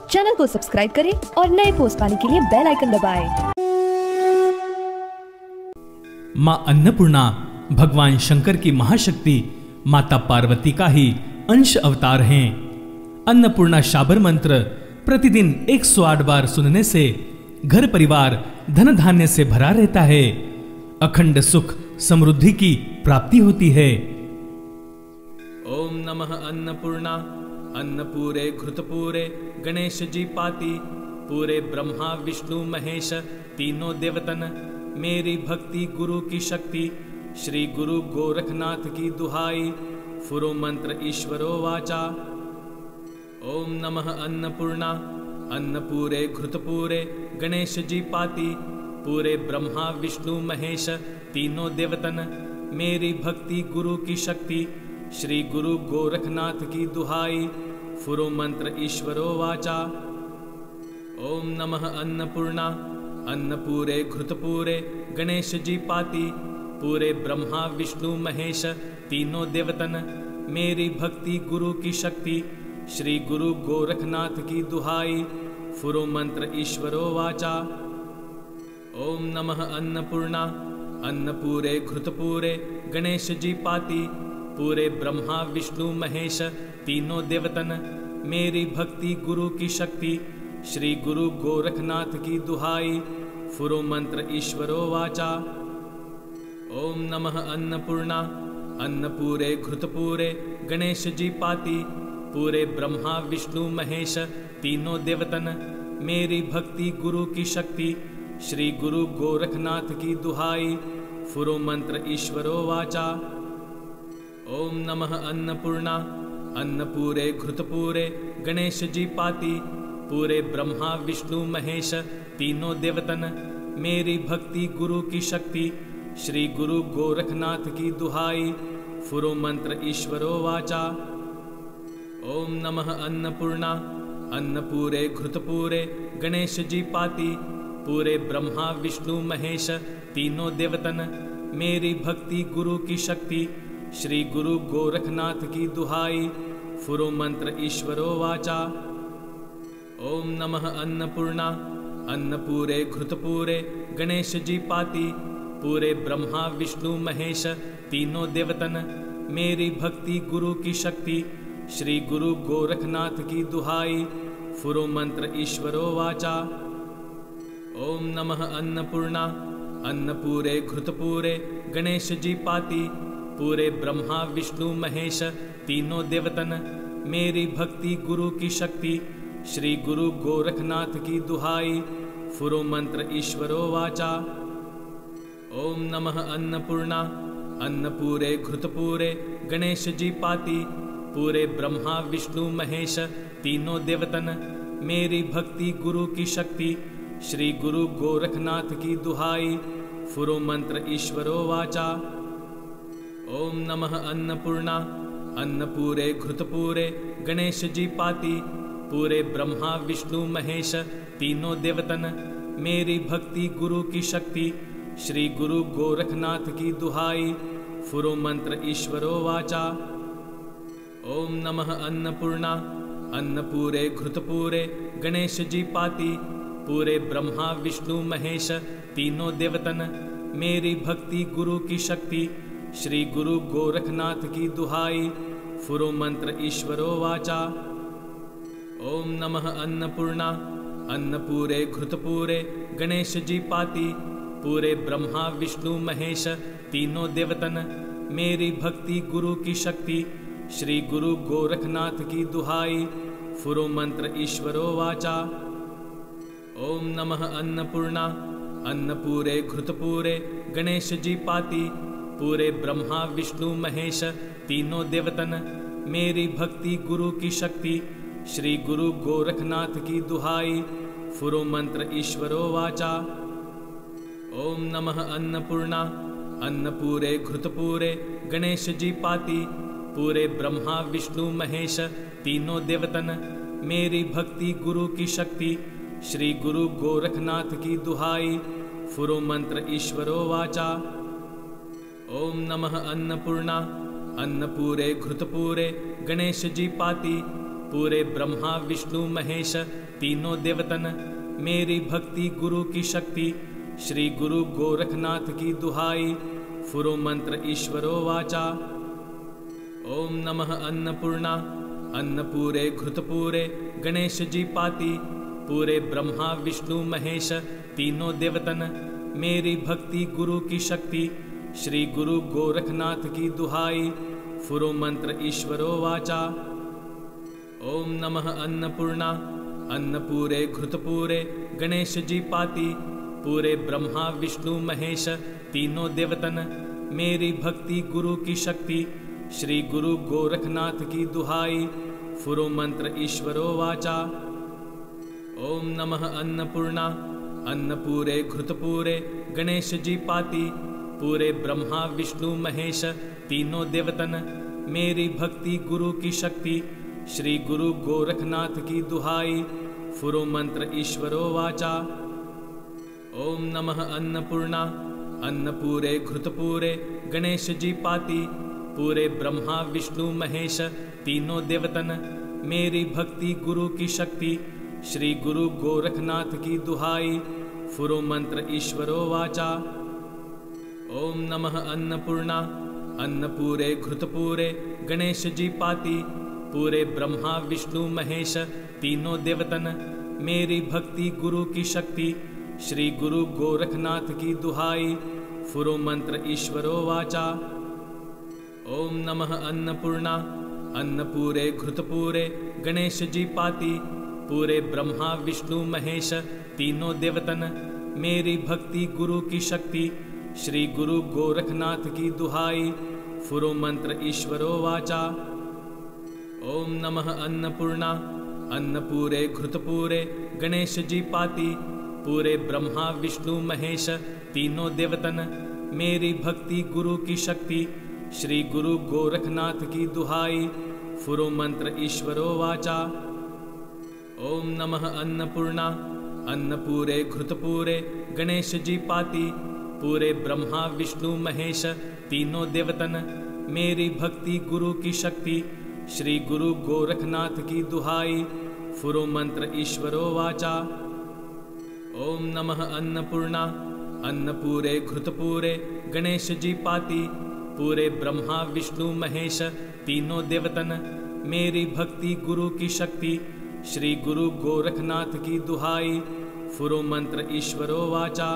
Channel को subscribe करें और नए पोस्ट पाने के लिए बेल आइकन दबाएं। मां अन्नपूर्णा भगवान शंकर की महाशक्ति माता पार्वती का ही अंश अवतार हैं। अन्नपूर्णा शाबर मंत्र प्रतिदिन 108 बार सुनने से घर परिवार धन धान्य से भरा रहता है, अखंड सुख समृद्धि की प्राप्ति होती है। ओम नमः अन्नपूर्णा अन्नपूरे घृतपूरे गणेश जी पाती पूरे ब्रह्मा विष्णु महेश तीनों देवतन मेरी भक्ति गुरु की शक्ति श्री गुरु गोरखनाथ की दुहाई फुरो मंत्र ईश्वरो वाचा। ओम नमः अन्नपूर्णा अन्नपूरे घृतपूरे गणेश जी पाती पूरे ब्रह्मा विष्णु महेश तीनों देवतन मेरी भक्ति गुरु की शक्ति श्री गुरु गोरखनाथ की दुहाई फुरो मंत्र ईश्वरो वाचा। ओम नमः अन्नपूर्णा अन्नपूरे घृतपूरे गणेश जी पाती पूरे ब्रह्मा विष्णु महेश तीनों देवतन मेरी भक्ति गुरु की शक्ति श्री गुरु गोरखनाथ की दुहाई फुरो मंत्र ईश्वरो वाचा। ओम नमः अन्नपूर्णा अन्नपूरे घृतपूरे गणेश जी पाती पूरे ब्रह्मा विष्णु महेश तीनों देवतन मेरी भक्ति गुरु की शक्ति श्री गुरु गोरखनाथ की दुहाई फुरो मंत्र ईश्वरो वाचा। ओम नमः अन्नपूर्णा अन्नपूरे घृतपूरे गणेश जी पाती पूरे ब्रह्मा विष्णु महेश तीनों देवतन मेरी भक्ति गुरु की शक्ति श्री गुरु गोरखनाथ की दुहाई फुरो मंत्र ईश्वरो वाचा। ओम नमः अन्नपूर्णा अन्नपूरे घृतपूरे गणेश जी पाती पूरे ब्रह्मा विष्णु महेश तीनों देवतन मेरी भक्ति गुरु की शक्ति श्री गुरु गोरखनाथ की दुहाई फुरो मंत्र ईश्वरो वाचा। ओम नमः अन्नपूर्णा अन्नपूरे घृतपूरे गणेश जी पाती पूरे ब्रह्मा विष्णु महेश तीनों देवतन मेरी भक्ति गुरु की शक्ति श्री गुरु गोरखनाथ की दुहाई फुरो मंत्र ईश्वरो वाचा। ओम नमः अन्नपूर्णा अन्नपूरे घृतपूरे गणेश जी पाती पूरे ब्रह्मा विष्णु महेश तीनों देवतन मेरी भक्ति गुरु की शक्ति श्री गुरु गोरखनाथ की दुहाई फुरो मंत्र ईश्वरो वाचा। ओम नमः अन्नपूर्णा अन्नपूरे घृतपूरे गणेश जी पाती पूरे ब्रह्मा विष्णु महेश तीनों देवतन मेरी भक्ति गुरु की शक्ति श्री गुरु गोरखनाथ की दुहाई फुरो मंत्र ईश्वरो वाचा। ओम नमः अन्नपूर्णा अन्नपूरे घृतपूरे गणेश जी पाती पूरे ब्रह्मा विष्णु महेश तीनों देवतन मेरी भक्ति गुरु की शक्ति श्री गुरु गोरखनाथ की दुहाई फुरो मंत्र ईश्वरो वाचा। ओम नमः अन्नपूर्णा अन्नपूरे घृतपूरे गणेश जी पाती पूरे ब्रह्मा विष्णु महेश तीनों देवतन मेरी भक्ति गुरु की शक्ति श्री गुरु गोरखनाथ की दुहाई फुरो मंत्र ईश्वरो वाचा। ओम नमः अन्नपूर्णा अन्नपूरे घृतपूरे गणेश जी पाती पूरे ब्रह्मा विष्णु महेश तीनों देवतन मेरी भक्ति गुरु की शक्ति श्री गुरु गोरखनाथ की दुहाई फुरो मंत्र ईश्वरो वाचा। ओम नमः अन्नपूर्णा अन्नपूरे घृतपूरे गणेश जी पाती पूरे ब्रह्मा विष्णु महेश तीनों देवतन मेरी भक्ति गुरु की शक्ति श्री गुरु गोरखनाथ की दुहाई फुरो मंत्र ईश्वरो वाचा। ओम नमः अन्नपूर्णा अन्नपूरे घृतपूरे गणेश जी पाती पूरे ब्रह्मा विष्णु महेश तीनों देवतन मेरी भक्ति गुरु की शक्ति श्री गुरु गोरखनाथ की दुहाई फुरो मंत्र ईश्वरो वाचा। ओम नमः अन्नपूर्णा अन्नपूरे घृतपूरे गणेश जी पाती पूरे ब्रह्मा विष्णु महेश तीनों देवतन मेरी भक्ति गुरु की शक्ति श्री गुरु गोरखनाथ की दुहाई फुरो मंत्र ईश्वरो वाचा। ओम नमः अन्नपूर्णा अन्नपूरे घृतपूरे गणेश जी पाती पूरे ब्रह्मा विष्णु महेश तीनों देवतन, मेरी भक्ति गुरु की शक्ति, श्री गुरु गोरखनाथ की दुहाई, फुरो मंत्र ईश्वरो वाचा। ओम नमः अन्नपूर्णा, अन्नपूरे घृतपूरे गणेश जी पाती, पूरे ब्रह्मा विष्णु महेश तीनों देवतन, मेरी भक्ति गुरु की शक्ति, श्री गुरु गोरखनाथ की दुहाई, फुरो मंत्र ईश्वरो वाचा। ओम नमः अन्नपूर्णा, अन्नपूरे घृतपूरे गणेश जी पाती, पूरे ब्रह्मा विष्णु महेश तीनों देवतन, मेरी भक्ति गुरु की शक्ति, श्री गुरु गोरखनाथ की दुहाई, फुरो मंत्र ईश्वरो वाचा। ओम नमः अन्नपूर्णा, अन्नपूरे घृतपूरे गणेश जी पाती, पूरे ब्रह्मा विष्णु महेश तीनों देवतन, मेरी भक्ति गुरु की शक्ति, श्री गुरु गोरखनाथ की दुहाई, फुरो मंत्र ईश्वरो वाचा। ओम नमः अन्नपूर्णा, अन्नपूरे घृतपूरे गणेश जी पाती, पूरे ब्रह्मा विष्णु महेश तीनों देवतन, मेरी भक्ति गुरु की शक्ति, श्री गुरु गोरखनाथ की दुहाई, फुरो मंत्र ईश्वरो वाचा। ओम नमः अन्नपूर्णा, अन्नपूरे घृतपूरे गणेश जी पाती, पूरे ब्रह्मा विष्णु महेश तीनों देवतन, मेरी भक्ति गुरु की शक्ति, श्री गुरु गोरखनाथ की दुहाई, फुरो मंत्र ईश्वरो वाचा। ओम नमः अन्नपूर्णा, अन्नपूरे घृतपूरे गणेश जी पाती, पूरे ब्रह्मा विष्णु महेश तीनों देवतन, मेरी भक्ति गुरु की शक्ति, श्री गुरु गोरखनाथ की दुहाई, फुरो मंत्र ईश्वरो वाचा। ओम नमः अन्नपूर्णा, अन्नपूरे घृतपूरे गणेश जी पाती, पूरे ब्रह्मा विष्णु महेश तीनों देवतन, मेरी भक्ति गुरु की शक्ति, श्री गुरु गोरखनाथ की दुहाई, फुरो मंत्र ईश्वरो वाचा। ओम नमः अन्नपूर्णा, अन्नपूरे घृतपूरे गणेश जी पाती, पूरे ब्रह्मा विष्णु महेश तीनों देवतन, मेरी भक्ति गुरु की शक्ति, श्री गुरु गोरखनाथ की दुहाई, फुरो मंत्र ईश्वरो वाचा। ओम नमः अन्नपूर्णा, अन्नपूरे घृतपूरे गणेश जी पाती, पूरे ब्रह्मा विष्णु महेश तीनों देवतन, मेरी भक्ति गुरु की शक्ति, श्री गुरु गोरखनाथ की दुहाई, फुरो मंत्र ईश्वरो वाचा।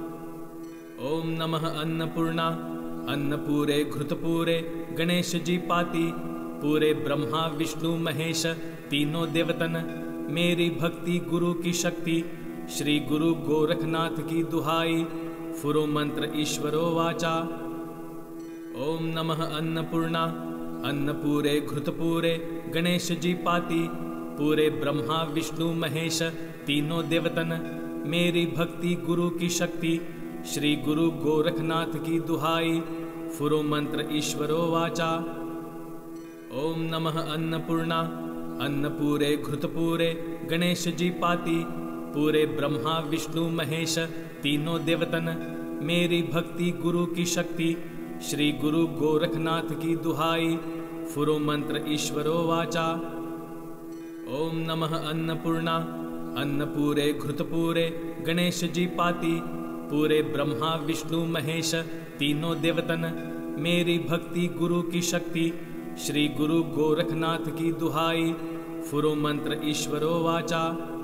ओम नमः अन्नपूर्णा, अन्नपूरे घृतपूरे गणेश जी पाती, पूरे ब्रह्मा विष्णु महेश तीनों देवतन, मेरी भक्ति गुरु की शक्ति, श्री गुरु गोरखनाथ की दुहाई, फुरो मंत्र ईश्वरो वाचा। ओम नमः अन्नपूर्णा, अन्नपूरे घृतपूरे गणेश जी पाती, पूरे ब्रह्मा विष्णु महेश तीनों देवतन, मेरी भक्ति गुरु की शक्ति, श्री गुरु गोरखनाथ की दुहाई, फुरो मंत्र ईश्वरो वाचा। ओम नमः अन्नपूर्णा, अन्नपूरे घृतपूरे गणेश जी पाती, पूरे ब्रह्मा विष्णु महेश तीनों देवतन, मेरी भक्ति गुरु की शक्ति, श्री गुरु गोरखनाथ की दुहाई, फुरो मंत्र ईश्वरो वाचा। ओम नमः अन्नपूर्णा, अन्नपूरे घृतपूरे गणेश जी पाती, पूरे ब्रह्मा विष्णु महेश तीनों देवतन, मेरी भक्ति गुरु की शक्ति, श्री गुरु गोरखनाथ की दुहाई, फुरो मंत्र ईश्वरो वाचा।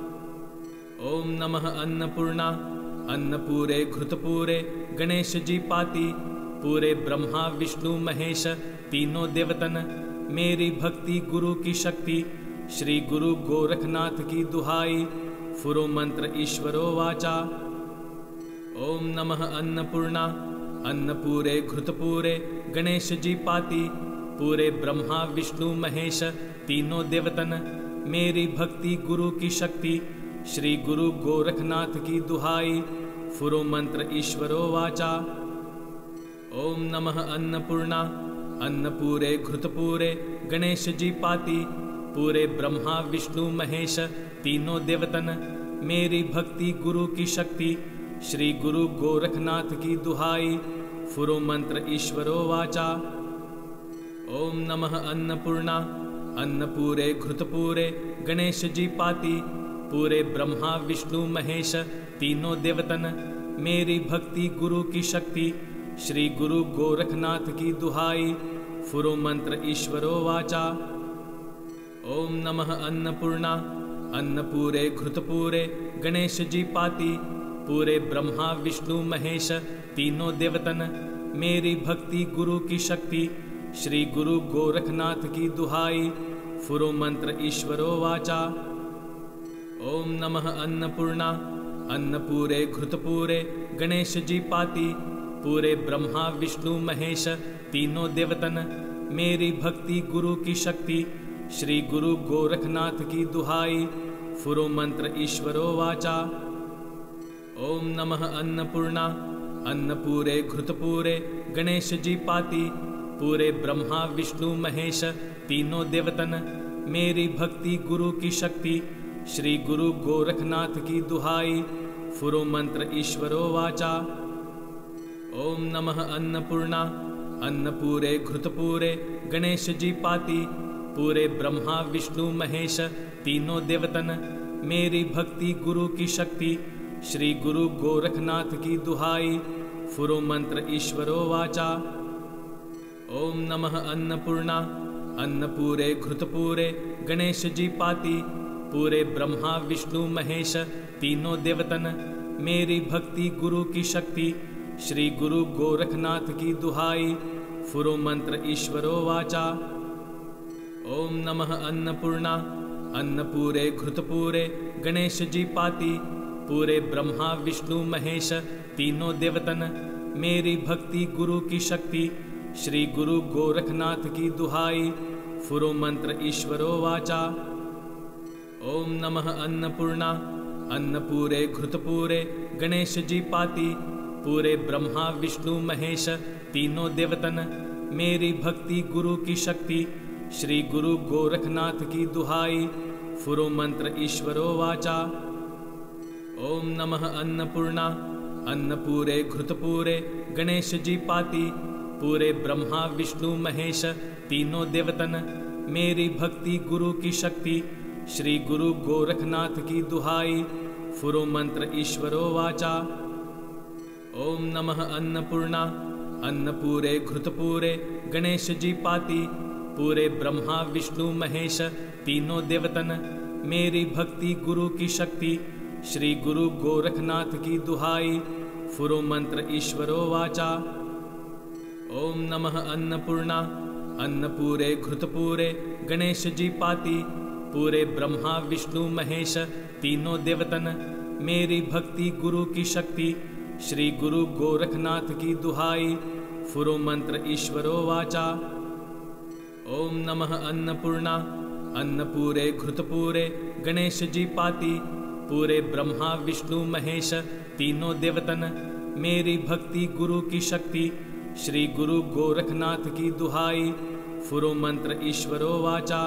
ओम नमः अन्नपूर्णा, अन्नपूरे घृतपूरे गणेश जी पाती, पूरे ब्रह्मा विष्णु महेश तीनों देवतन, मेरी भक्ति गुरु की शक्ति, श्री गुरु गोरखनाथ की दुहाई, फुरो मंत्र ईश्वरो वाचा। ओम नमः अन्नपूर्णा, अन्नपूरे घृतपूरे गणेश जी पाती, पूरे ब्रह्मा विष्णु महेश तीनों देवतन, मेरी भक्ति गुरु की शक्ति, श्री गुरु गोरखनाथ की दुहाई, फुरो मंत्र ईश्वरो वाचा। ओम नमः अन्नपूर्णा, अन्नपूरे घृतपूरे गणेश जी पाती, पूरे ब्रह्मा विष्णु महेश तीनों देवतन, मेरी भक्ति गुरु की शक्ति, श्री गुरु गोरखनाथ की दुहाई, फुरो मंत्र ईश्वरो वाचा। ओम नमः अन्नपूर्णा, अन्न पूरे घृत पूरे गणेश जी पाती, पूरे ब्रह्मा विष्णु महेश तीनों देवतन, मेरी भक्ति गुरु की शक्ति, श्री गुरु गोरखनाथ की दुहाई, फुरो मंत्र ईश्वरो वाचा। ओम नमः अन्नपूर्णा, अन्न पूरे घृत पूरे गणेश जी पाती, पूरे ब्रह्मा विष्णु महेश तीनों देवतन, मेरी भक्ति गुरु की शक्ति, श्री गुरु गोरखनाथ की दुहाई, फुरो मंत्र ईश्वरो वाचा। ओम नमः अन्नपूर्णा, अन्न पूरे घृत पूरे गणेश जी पाती, पूरे ब्रह्मा विष्णु महेश तीनों देवतन, मेरी भक्ति गुरु की शक्ति, श्री गुरु गोरखनाथ की दुहाई, फुरो मंत्र ईश्वरो वाचा। ओम नमः अन्नपूर्णा, अन्न पूरे घृत पूरे गणेश जी पाती, पूरे ब्रह्मा विष्णु महेश तीनों देवतन, मेरी भक्ति गुरु की शक्ति, श्री गुरु गोरखनाथ की दुहाई, फुरो मंत्र ईश्वरो वाचा। ओम नमः अन्नपूर्णा, अन्न पूरे घृत पूरे गणेश जी पाती, पूरे ब्रह्मा विष्णु महेश तीनों देवतन, मेरी भक्ति गुरु की शक्ति, श्री गुरु गोरखनाथ की दुहाई, फुरो मंत्र ईश्वरो वाचा। ओम नमः अन्नपूर्णा, अन्न पूरे घृत पूरे गणेश जी पाती, पूरे ब्रह्मा विष्णु महेश तीनों देवतन, मेरी भक्ति गुरु की शक्ति, श्री गुरु गोरखनाथ की दुहाई, फुरो मंत्र ईश्वरो वाचा। ओम नमः अन्नपूर्णा, अन्न पूरे घृत पूरे गणेश जी पाती, पूरे ब्रह्मा विष्णु महेश तीनों देवतन, मेरी भक्ति गुरु की शक्ति, श्री गुरु गोरखनाथ की दुहाई, फुरो मंत्र ईश्वरो वाचा। ओम नमः अन्नपूर्णा, अन्न पूरे घृत पूरे गणेश जी पाती, पूरे ब्रह्मा विष्णु महेश तीनों देवतन, मेरी भक्ति गुरु की शक्ति, श्री गुरु गोरखनाथ की दुहाई, फुरो मंत्र ईश्वरो वाचा। ओम नमः अन्नपूर्णा, अन्न पूरे घृत पूरे गणेश जी पाती, पूरे ब्रह्मा विष्णु महेश तीनों देवतन, मेरी भक्ति गुरु की शक्ति, श्री गुरु गोरखनाथ की दुहाई, फुरो मंत्र ईश्वरो वाचा। ओम नमः अन्नपूर्णा, अन्न पूरे घृत पूरे गणेश जी पाती, पूरे ब्रह्मा विष्णु महेश तीनों देवतन, मेरी भक्ति गुरु की शक्ति, श्री गुरु गोरखनाथ की दुहाई, फुरो मंत्र ईश्वरो वाचा। ओम नमः अन्नपूर्णा, अन्न पूरे घृत पूरे गणेश जी पाती, पूरे ब्रह्मा विष्णु महेश तीनों देवतन, मेरी भक्ति गुरु की शक्ति, श्री गुरु गोरखनाथ की दुहाई, फुरो मंत्र ईश्वरो वाचा। ओम नमः अन्नपूर्णा, अन्न पूरे घृत पूरे गणेश जी पाती, पूरे ब्रह्मा विष्णु महेश तीनों देवतन, मेरी भक्ति गुरु की शक्ति, श्री गुरु गोरखनाथ की दुहाई, फुरो मंत्र ईश्वरो वाचा।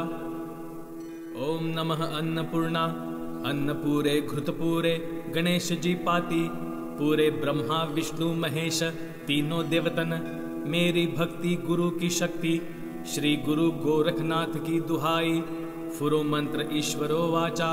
ओम नमः अन्नपूर्णा, अन्न पूरे घृत पूरे गणेश जी पाती, पूरे ब्रह्मा विष्णु महेश तीनों देवतन, मेरी भक्ति गुरु की शक्ति, श्री गुरु गोरखनाथ की दुहाई, फुरो मंत्र ईश्वरो वाचा।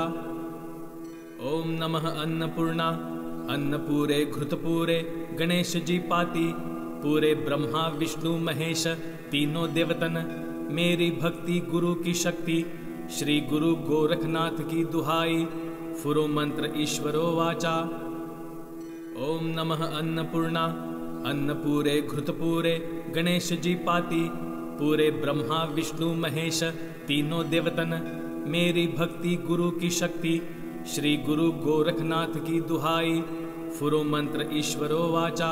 ओम नमः अन्नपूर्णा, अन्न पूरे घृत पूरे गणेश जी पाती, पूरे ब्रह्मा विष्णु महेश तीनों देवतन, मेरी भक्ति गुरु की शक्ति, श्री गुरु गोरखनाथ की दुहाई, फुरो मंत्र ईश्वरो वाचा। ओम नमः अन्नपूर्णा, अन्न पूरे घृत पूरे गणेश जी पाती, पूरे ब्रह्मा विष्णु महेश तीनों देवतन, मेरी भक्ति गुरु की शक्ति, श्री गुरु गोरखनाथ की दुहाई, फुरो मंत्र ईश्वरो वाचा।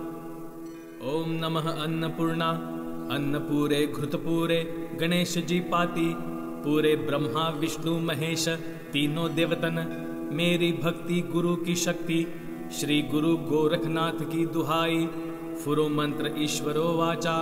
ओम नमः अन्नपूर्णा, अन्न पूरे घृत पूरे गणेश जी पाती, पूरे ब्रह्मा विष्णु महेश तीनों देवतन, मेरी भक्ति गुरु की शक्ति, श्री गुरु गोरखनाथ की दुहाई, फुरो मंत्र ईश्वरो वाचा।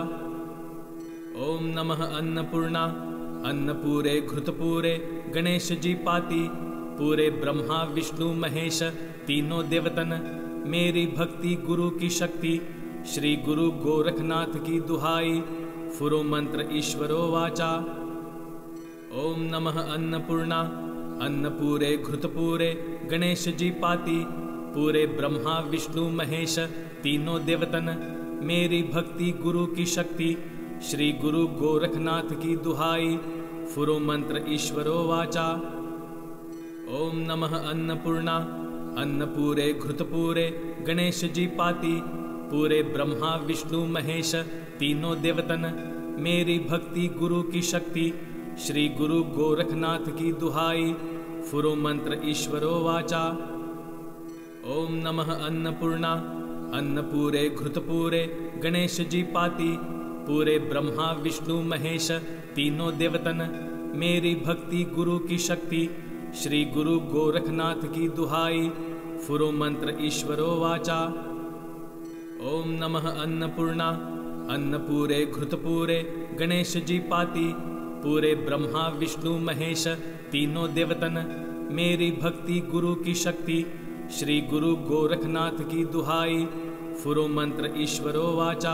ओम नमः अन्नपूर्णा, अन्न पूरे घृत पूरे गणेश जी पाती, पूरे ब्रह्मा विष्णु महेश तीनों देवतन, मेरी भक्ति गुरु की शक्ति, श्री गुरु गोरखनाथ की दुहाई, फुरो मंत्र ईश्वरो वाचा। ओम नमः अन्नपूर्णा अन्नपूरे घृतपूरे गणेश जी पाती पूरे ब्रह्मा विष्णु महेश तीनों देवतन मेरी भक्ति गुरु की शक्ति श्री गुरु गोरखनाथ की दुहाई फुरो मंत्र ईश्वरो वाचा। ओम नमः अन्नपूर्णा अन्नपूरे घृतपूरे गणेश जी पाती पूरे ब्रह्मा विष्णु महेश तीनों देवतन मेरी भक्ति गुरु की शक्ति श्री गुरु गोरखनाथ की दुहाई फुरो मंत्र ईश्वरो वाचा। ओम नमः अन्नपूर्णा अन्नपूरे घृतपूरे गणेश जी पाती पूरे ब्रह्मा विष्णु महेश तीनों देवतन मेरी भक्ति गुरु की शक्ति श्री गुरु गोरखनाथ की दुहाई फुरो मंत्र ईश्वरो वाचा। ओम नमः अन्नपूर्णा अन्नपूरे घृतपूरे गणेश जी पाती पूरे ब्रह्मा विष्णु महेश तीनों देवतन मेरी भक्ति गुरु की शक्ति श्री गुरु गोरखनाथ की दुहाई फुरो मंत्र ईश्वरो वाचा।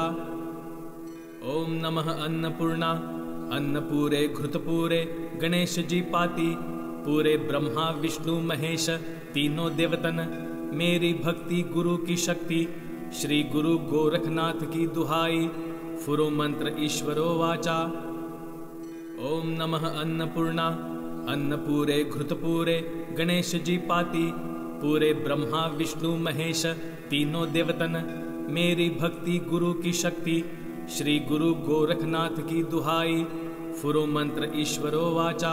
ओम नमः अन्नपूर्णा अन्नपूरे घृतपूरे गणेश जी पाती पूरे ब्रह्मा विष्णु महेश तीनों देवतन मेरी भक्ति गुरु की शक्ति श्री गुरु गोरखनाथ की दुहाई फुरो मंत्र ईश्वरो वाचा। ओम नमः अन्नपूर्णा अन्नपूरे घृतपूरे गणेश जी पाती पूरे ब्रह्मा विष्णु महेश तीनों देवतन मेरी भक्ति गुरु की शक्ति श्री गुरु गोरखनाथ की दुहाई फुरो मंत्र ईश्वरो वाचा।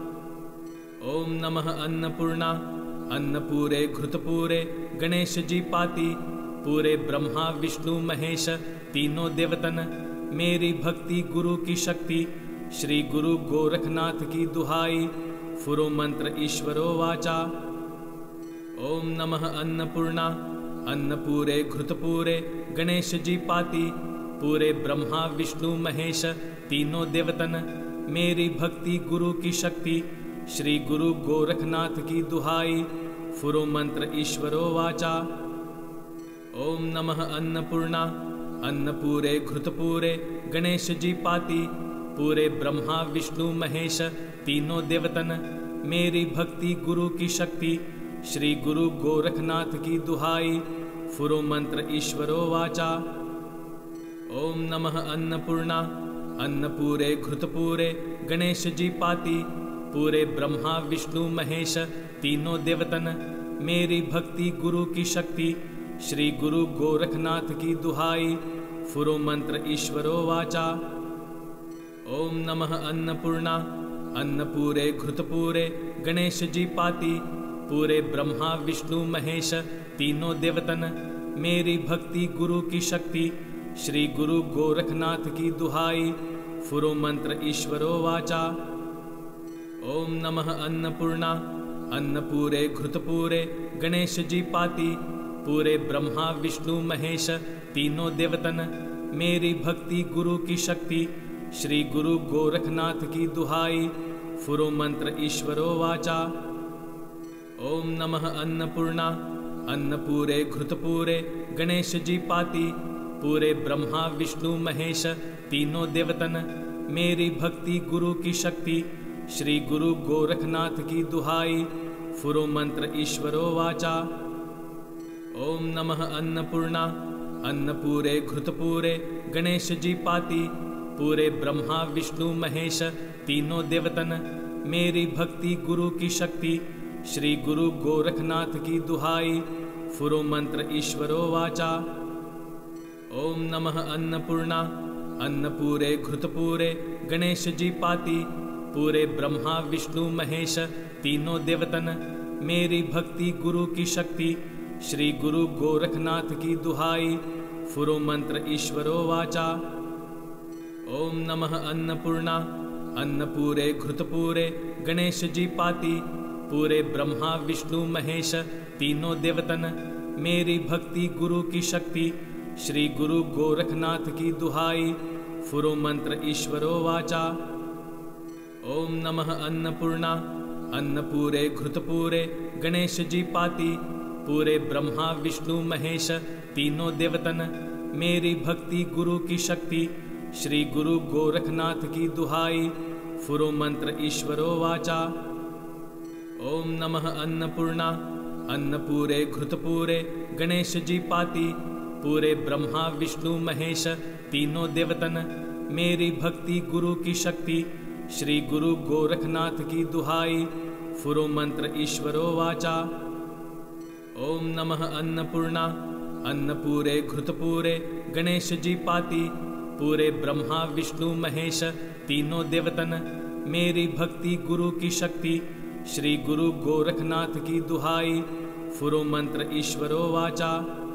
ओम नमः अन्नपूर्णा अन्नपूरे घृतपूरे गणेश जी पाती पूरे ब्रह्मा विष्णु महेश तीनों देवतन मेरी भक्ति गुरु की शक्ति श्री गुरु गोरखनाथ की दुहाई फुरो मंत्र ईश्वरो वाचा। ओम नमः अन्नपूर्णा अन्नपूरे घृतपूरे गणेश जी पाती पूरे ब्रह्मा विष्णु महेश तीनों देवतन मेरी भक्ति गुरु की शक्ति श्री गुरु गोरखनाथ की दुहाई फुरो मंत्र ईश्वरो वाचा। ओम नमः अन्नपूर्णा अन्नपूरे घृतपूरे गणेश जी पाती पूरे ब्रह्मा विष्णु महेश तीनों देवतन मेरी भक्ति गुरु की शक्ति श्री गुरु गोरखनाथ की दुहाई फुरो मंत्र ईश्वरो वाचा। ओम नमः अन्नपूर्णा अन्नपूरे घृतपूरे गणेश जी पाती पूरे ब्रह्मा विष्णु महेश तीनों देवतन मेरी भक्ति गुरु की शक्ति श्री गुरु गोरखनाथ की दुहाई फुरो मंत्र ईश्वरो वाचा। ओम नमः अन्नपूर्णा अन्नपूरे घृतपूरे गणेश जी पाती पूरे ब्रह्मा विष्णु महेश तीनों देवतन मेरी भक्ति गुरु की शक्ति श्री गुरु गोरखनाथ की दुहाई फुरो मंत्र ईश्वरो वाचा। ओम नमः अन्नपूर्णा अन्नपूरे घृतपूरे गणेश जी पाती पूरे ब्रह्मा विष्णु महेश तीनों देवतन मेरी भक्ति गुरु की शक्ति श्री गुरु गोरखनाथ की दुहाई फुरो मंत्र ईश्वरो वाचा। ओम नमः अन्नपूर्णा अन्नपूरे घृतपूरे गणेश जी पाती पूरे ब्रह्मा विष्णु महेश तीनों देवतन मेरी भक्ति गुरु की शक्ति श्री गुरु गोरखनाथ की दुहाई फुरो मंत्र ईश्वरो वाचा। ओम नमः अन्नपूर्णा अन्नपूरे घृतपूरे गणेश जी पाती पूरे ब्रह्मा विष्णु महेश तीनों देवतन मेरी भक्ति गुरु की शक्ति श्री गुरु गोरखनाथ की दुहाई फुरो मंत्र ईश्वरो वाचा। ओम नमः अन्नपूर्णा अन्नपूरे घृतपूरे गणेश जी पाती पूरे ब्रह्मा विष्णु महेश तीनों देवतन मेरी भक्ति गुरु की शक्ति श्री गुरु गोरखनाथ की दुहाई फुरो मंत्र ईश्वरो वाचा। ओम नमः अन्नपूर्णा अन्नपूरे घृतपूरे गणेश जी पाती पूरे ब्रह्मा विष्णु महेश तीनों देवतन मेरी भक्ति गुरु की शक्ति श्री गुरु गोरखनाथ की दुहाई फुरो मंत्र ईश्वरो वाचा। ओम नमः अन्नपूर्णा अन्नपूरे घृतपूरे गणेश जी पाती पूरे ब्रह्मा विष्णु महेश तीनों देवतन मेरी भक्ति गुरु की शक्ति श्री गुरु गोरखनाथ की दुहाई फुरो मंत्र ईश्वरो वाचा। ओम नमः अन्नपूर्णा अन्नपूरे घृतपूरे गणेश जी पाती, पूरे ब्रह्मा विष्णु महेश तीनों देवतन, मेरी भक्ति गुरु की शक्ति, श्री गुरु गोरखनाथ की दुहाई, फुरो मंत्र ईश्वरो वाचा। ओम नमः अन्नपूर्णा अन्नपूरे घृतपूरे गणेश जी पाती, पूरे ब्रह्मा विष्णु महेश तीनों देवतन, मेरी भक्ति गुरु की शक्ति, श्री गुरु गोरखनाथ की दुहाई, फुरो मंत्र ईश्वरो वाचा।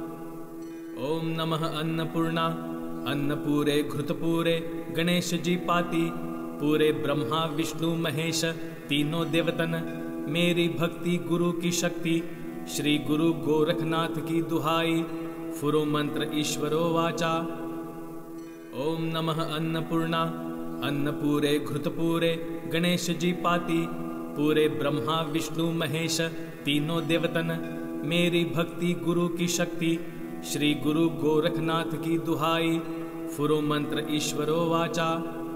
ओम नमः अन्नपूर्णा अन्नपूरे घृतपूरे गणेश जी पाती, पूरे ब्रह्मा विष्णु महेश तीनों देवतन, मेरी भक्ति गुरु की शक्ति, श्री गुरु गोरखनाथ की दुहाई, फुरो मंत्र ईश्वरो वाचा। ओम नमः अन्नपूर्णा अन्नपूरे घृतपूरे गणेश जी पाती, पूरे ब्रह्मा विष्णु महेश तीनों देवतन, मेरी भक्ति गुरु की शक्ति, श्री गुरु गोरखनाथ की दुहाई, फुरो मंत्र ईश्वरो वाचा।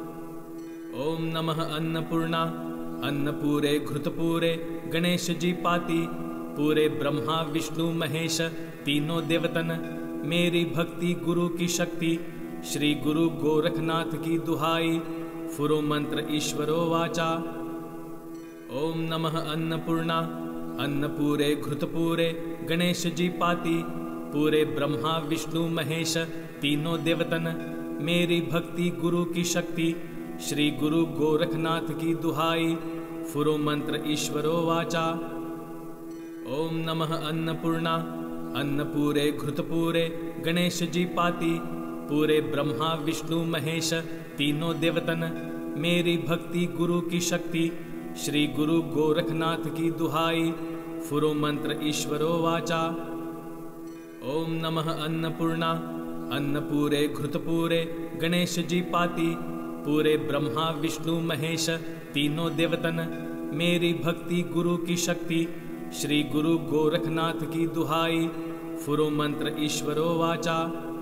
ओम नमः अन्नपूर्णा अन्नपूरे घृतपूरे गणेश जी पाती, पूरे ब्रह्मा विष्णु महेश तीनों देवतन, मेरी भक्ति गुरु की शक्ति, श्री गुरु गोरखनाथ की दुहाई, फुरो मंत्र ईश्वरो वाचा। ओम नमः अन्नपूर्णा अन्नपूरे घृतपूरे गणेश जी पाती, पूरे ब्रह्मा विष्णु महेश तीनों देवतन, मेरी भक्ति गुरु की शक्ति, श्री गुरु गोरखनाथ की दुहाई, फुरो मंत्र ईश्वरो वाचा। ओम नमः अन्नपूर्णा अन्नपूरे घृतपूरे गणेश जी पाती, पूरे ब्रह्मा विष्णु महेश तीनों देवतन, मेरी भक्ति गुरु की शक्ति, श्री गुरु गोरखनाथ की दुहाई, फुरो मंत्र ईश्वरो वाचा। ओम नमः अन्नपूर्णा अन्नपूरे घृतपूरे गणेश जी पाती, पूरे ब्रह्मा विष्णु महेश तीनों देवतन, मेरी भक्ति गुरु की शक्ति, श्री गुरु गोरखनाथ की दुहाई, फुरो मंत्र ईश्वरो वाचा।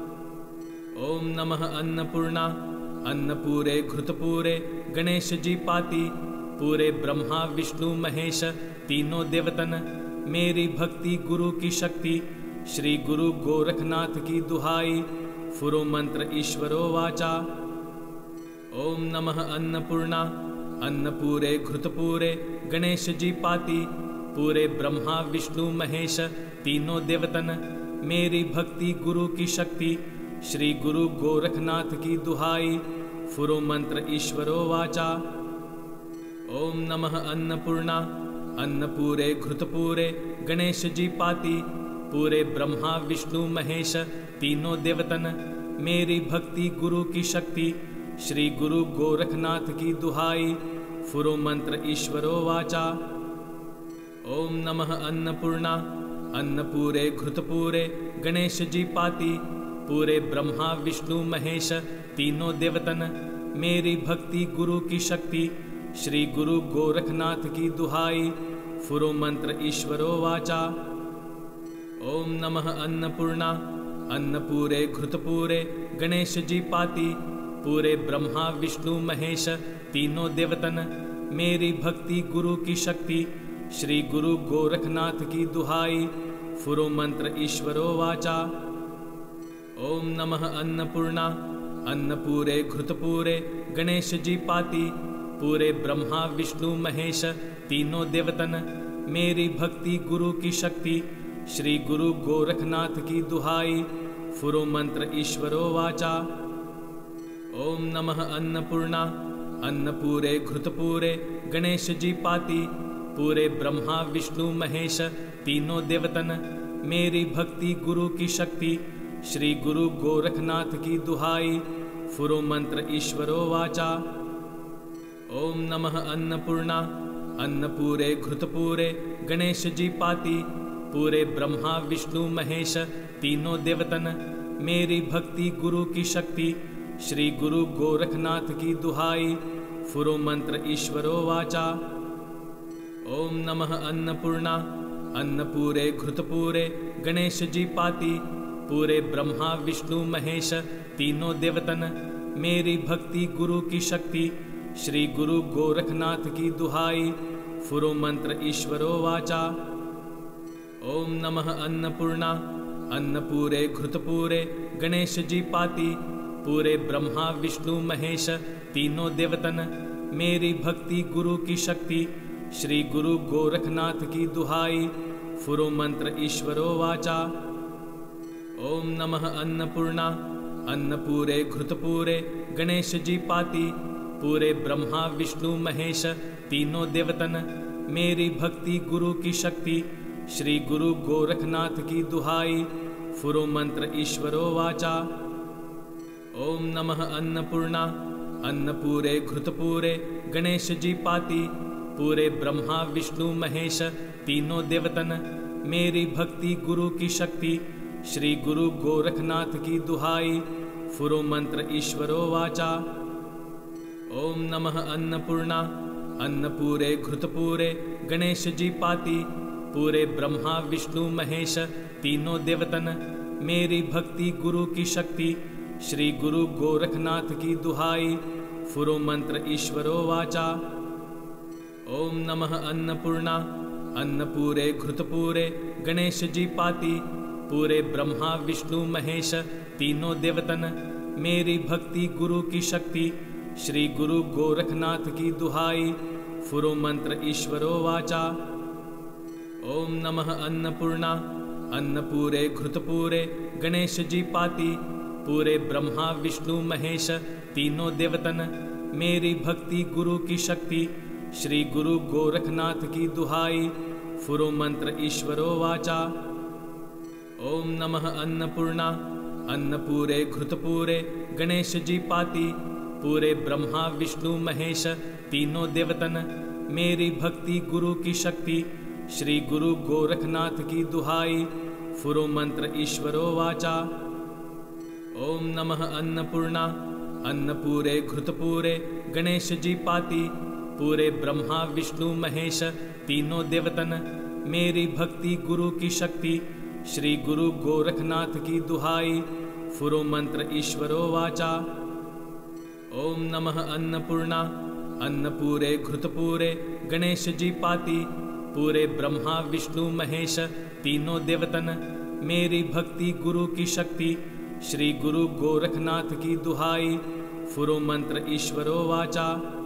ओम नमः अन्नपूर्णा अन्नपूरे घृतपूरे गणेश जी पाती, पूरे ब्रह्मा विष्णु महेश तीनों देवतन, मेरी भक्ति गुरु की शक्ति, श्री गुरु गोरखनाथ की दुहाई, फुरो मंत्र ईश्वरो वाचा। ओम नमः अन्नपूर्णा अन्नपूरे घृतपूरे गणेश जी पाती, पूरे ब्रह्मा विष्णु महेश तीनों देवतन, मेरी भक्ति गुरु की शक्ति, श्री गुरु गोरखनाथ की दुहाई, फुरो मंत्र ईश्वरो वाचा। ओम नमः अन्नपूर्णा अन्नपूरे घृतपूरे गणेश जी पाती, पूरे ब्रह्मा विष्णु महेश तीनों देवतन, मेरी भक्ति गुरु की शक्ति, श्री गुरु गोरखनाथ की दुहाई, फुरो मंत्र ईश्वरो वाचा। ओम नमः अन्नपूर्णा अन्नपूरे घृतपूरे गणेश जी पाती, पूरे ब्रह्मा विष्णु महेश तीनों देवतन, मेरी भक्ति गुरु की शक्ति, श्री गुरु गोरखनाथ की दुहाई, फुरो मंत्र ईश्वरो वाचा। ओम नमः अन्नपूर्णा अन्नपूरे घृतपूरे गणेश जी पाती, पूरे ब्रह्मा विष्णु महेश तीनों देवतन, मेरी भक्ति गुरु की शक्ति, श्री गुरु गोरखनाथ की दुहाई, फुरो मंत्र ईश्वरो वाचा। ओम नमः अन्नपूर्णा अन्नपूरे घृतपूरे गणेश जी पाती, पूरे ब्रह्मा विष्णु महेश तीनों देवतन, मेरी भक्ति गुरु की शक्ति, श्री गुरु गोरखनाथ की दुहाई, फुरो मंत्र ईश्वरो वाचा। ओम नमः अन्नपूर्णा अन्नपूरे घृतपूरे गणेश जी पाती, पूरे ब्रह्मा विष्णु महेश तीनों देवतन, मेरी भक्ति गुरु की शक्ति, श्री गुरु गोरखनाथ की दुहाई, फुरो मंत्र ईश्वरो वाचा। ओम नमः अन्नपूर्णा अन्नपूरे घृतपूरे गणेश जी पाती, पूरे ब्रह्मा विष्णु महेश तीनों देवतन, मेरी भक्ति गुरु की शक्ति, श्री गुरु गोरखनाथ की दुहाई, फुरो मंत्र ईश्वरो वाचा। ओम नमः अन्नपूर्णा अन्नपूरे घृतपूरे गणेश जी पाती, पूरे ब्रह्मा विष्णु महेश तीनों देवतन, मेरी भक्ति गुरु की शक्ति, श्री गुरु गोरखनाथ की दुहाई। फुरो मंत्र ईश्वरो वाचा। ओम नमः अन्नपूर्णा। अन्न पूरे घृत पूरे गणेश जी पाती। पूरे ब्रह्मा विष्णु महेश तीनों देवतन। मेरी भक्ति गुरु की शक्ति। श्री गुरु गोरखनाथ की दुहाई। फुरो मंत्र ईश्वरो वाचा। ओम नमः अन्नपूर्णा। अन्न पूरे घृत पूरे गणेश जी पाती। पूरे ब्रह्मा विष्णु महेश तीनों देवतन। मेरी भक्ति गुरु की शक्ति। श्री गुरु गोरखनाथ की दुहाई। फुरो मंत्र ईश्वरो वाचा। ओम नमः अन्नपूर्णा। अन्न पूरे घृत पूरे गणेश जी पाती। पूरे ब्रह्मा विष्णु महेश तीनों देवतन। मेरी भक्ति गुरु की शक्ति। श्री गुरु गोरखनाथ की दुहाई। फुरो मंत्र ईश्वरो वाचा। ओम नमः अन्नपूर्णा। अन्न पूरे घृत पूरे गणेश जी पाती। पूरे ब्रह्मा विष्णु महेश तीनों देवतन। मेरी भक्ति गुरु की शक्ति। श्री गुरु गोरखनाथ की दुहाई। फुरो मंत्र ईश्वरो वाचा। ओम नमः अन्नपूर्णा। अन्न पूरे घृत पूरे गणेश जी पाती। पूरे ब्रह्मा विष्णु महेश तीनों देवतन। मेरी भक्ति गुरु की शक्ति। श्री गुरु गोरखनाथ की दुहाई। फुरो मंत्र ईश्वरो वाचा। ओम नमः अन्नपूर्णा। अन्न पूरे घृत पूरे गणेश जी पाती। पूरे ब्रह्मा विष्णु महेश तीनों देवतन। मेरी भक्ति गुरु की शक्ति। श्री गुरु गोरखनाथ की दुहाई। फुरो मंत्र ईश्वरो वाचा। ओम नमः अन्नपूर्णा। अन्न पूरे घृत पूरे गणेश जी पाती। पूरे ब्रह्मा विष्णु महेश तीनों देवतन। मेरी भक्ति गुरु की शक्ति। श्री गुरु गोरखनाथ की दुहाई। फुरो मंत्र ईश्वरो वाचा। ओम नमः अन्नपूर्णा। अन्न पूरे घृत पूरे गणेश जी पाती। पूरे ब्रह्मा विष्णु महेश तीनों देवतन। मेरी भक्ति गुरु की शक्ति। श्री गुरु गोरखनाथ की दुहाई। फुरो मंत्र ईश्वरो वाचा। ओम नमः अन्नपूर्णा। अन्न पूरे घृत पूरे गणेश जी पाती। पूरे ब्रह्मा विष्णु महेश तीनों देवतन। मेरी भक्ति गुरु की शक्ति। श्री गुरु गोरखनाथ की दुहाई। फुरो मंत्र ईश्वरो वाचा।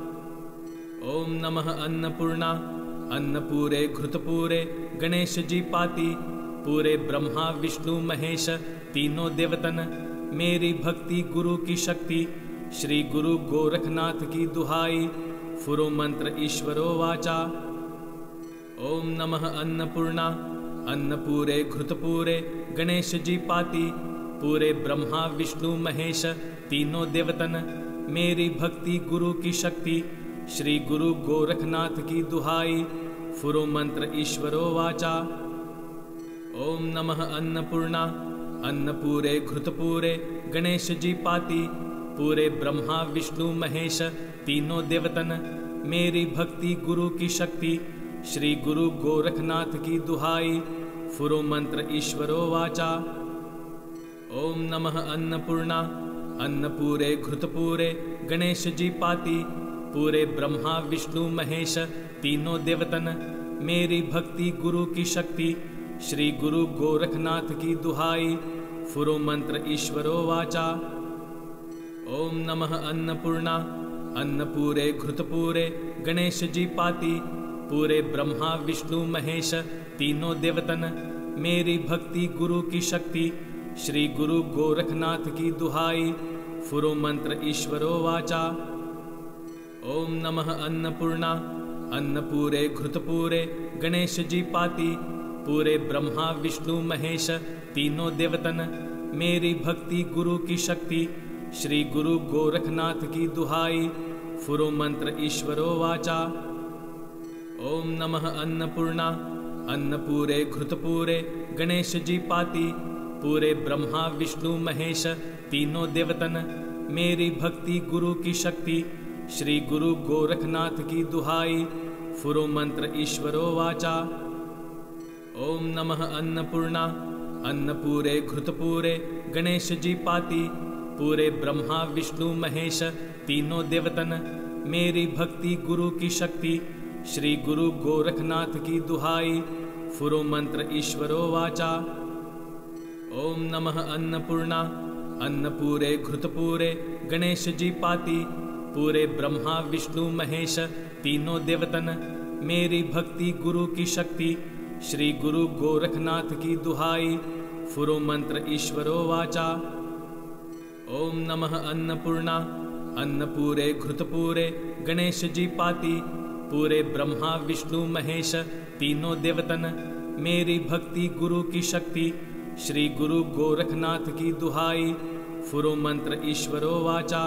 ओम नमः अन्नपूर्णा। अन्न पूरे घृत पूरे गणेश जी पाती। पूरे ब्रह्मा विष्णु महेश तीनों देवतन। मेरी भक्ति गुरु की शक्ति। श्री गुरु गोरखनाथ की दुहाई। फुरो मंत्र ईश्वरो वाचा। ओम नमः अन्नपूर्णा। अन्न पूरे घृत पूरे गणेश जी पाती। पूरे ब्रह्मा विष्णु महेश तीनों देवतन। मेरी भक्ति गुरु की शक्ति। श्री गुरु गोरखनाथ की दुहाई। फुरो मंत्र ईश्वरो वाचा। ओम नमः अन्नपूर्णा। अन्न पूरे घृत पूरे गणेश जी पाती। पूरे ब्रह्मा विष्णु महेश तीनों देवतन। मेरी भक्ति गुरु की शक्ति। श्री गुरु गोरखनाथ की दुहाई। फुरो मंत्र ईश्वरो वाचा। ओम नमः अन्नपूर्णा। अन्न पूरे घृत पूरे गणेश जी पाती। पूरे ब्रह्मा विष्णु महेश तीनों देवतन। मेरी भक्ति गुरु की शक्ति। श्री गुरु गोरखनाथ की दुहाई। फुरो मंत्र ईश्वरो वाचा। ओम नमः अन्नपूर्णा। अन्न पूरे घृत पूरे गणेश जी पाती। पूरे ब्रह्मा विष्णु महेश तीनों देवतन। मेरी भक्ति गुरु की शक्ति। श्री गुरु गोरखनाथ की दुहाई। फुरो मंत्र ईश्वरो वाचा। ओम नमः अन्नपूर्णा। अन्न पूरे घृत पूरे गणेश जी पाती। पूरे ब्रह्मा विष्णु महेश तीनों देवतन। मेरी भक्ति गुरु की शक्ति। श्री गुरु गोरखनाथ की दुहाई। फुरो मंत्र ईश्वरो वाचा। ओम नमः अन्नपूर्णा। अन्न पूरे घृत पूरे गणेश जी पाती। पूरे ब्रह्मा विष्णु महेश तीनों देवतन। मेरी भक्ति गुरु की शक्ति। श्री गुरु गोरखनाथ की दुहाई। फुरो मंत्र ईश्वरो वाचा। ओम नमः अन्नपूर्णा। अन्न पूरे घृत पूरे गणेश जी पाती। पूरे ब्रह्मा विष्णु महेश तीनों देवतन। मेरी भक्ति गुरु की शक्ति, श्री गुरु गोरखनाथ की दुहाई, फुरो मंत्र ईश्वरो वाचा। ओम नमः अन्नपूर्णा, अन्नपूरे घृतपूरे गणेश जी पाती, पूरे ब्रह्मा विष्णु महेश तीनों देवतन, मेरी भक्ति गुरु की शक्ति, श्री गुरु गोरखनाथ की दुहाई, फुरो मंत्र ईश्वरो वाचा। ओम नमः अन्नपूर्णा, अन्नपूरे घृतपूरे गणेश जी पाती, पूरे ब्रह्मा विष्णु महेश तीनों देवतन, मेरी भक्ति गुरु की शक्ति, श्री गुरु गोरखनाथ की दुहाई, फुरो मंत्र ईश्वरो वाचा।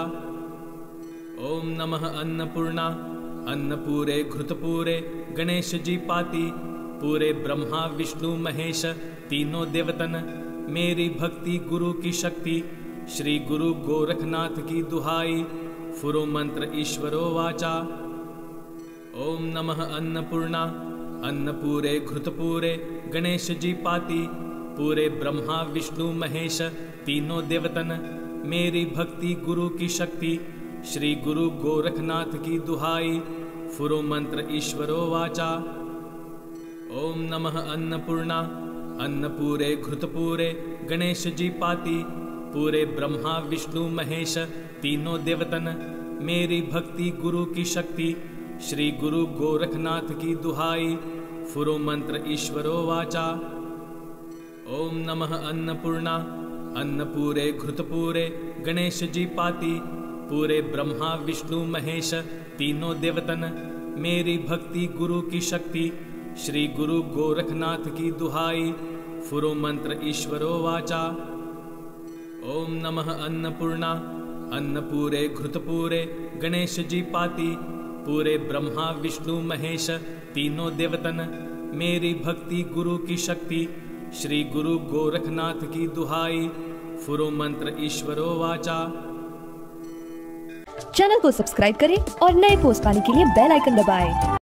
ओम नमः अन्नपूर्णा, अन्नपूरे घृतपूरे गणेश जी पाती, पूरे ब्रह्मा विष्णु महेश तीनों देवतन, मेरी भक्ति गुरु की शक्ति, श्री गुरु गोरखनाथ की दुहाई, फुरो मंत्र ईश्वरो वाचा। ओम नमः अन्नपूर्णा, अन्नपूरे घृतपूरे गणेश जी पाती, पूरे ब्रह्मा विष्णु महेश तीनों देवतन, मेरी भक्ति गुरु की शक्ति, श्री गुरु गोरखनाथ की दुहाई, फुरो मंत्र ईश्वरो वाचा। ओम नमः अन्नपूर्णा, अन्नपूरे घृतपूरे गणेश जी पाती, पूरे ब्रह्मा विष्णु महेश तीनों देवतन, मेरी भक्ति गुरु की शक्ति, श्री गुरु गोरखनाथ की दुहाई, फुरो मंत्र ईश्वरो वाचा। ओम नमः अन्नपूर्णा, अन्नपूरे घृतपूरे गणेश जी पाती, पूरे ब्रह्मा विष्णु महेश तीनों देवतन, मेरी भक्ति गुरु की शक्ति, श्री गुरु गोरखनाथ की दुहाई, फुरो मंत्र ईश्वरो वाचा। ओम नमः अन्नपूर्णा, अन्नपूरे घृतपूरे गणेश जी पाती, पूरे ब्रह्मा विष्णु महेश तीनों देवतन, मेरी भक्ति गुरु की शक्ति, श्री गुरु गोरखनाथ की दुहाई, फुरो मंत्र ईश्वरो वाचा। चैनल को सब्सक्राइब करें और नए पोस्ट पाने के लिए बेल आइकन दबाएं।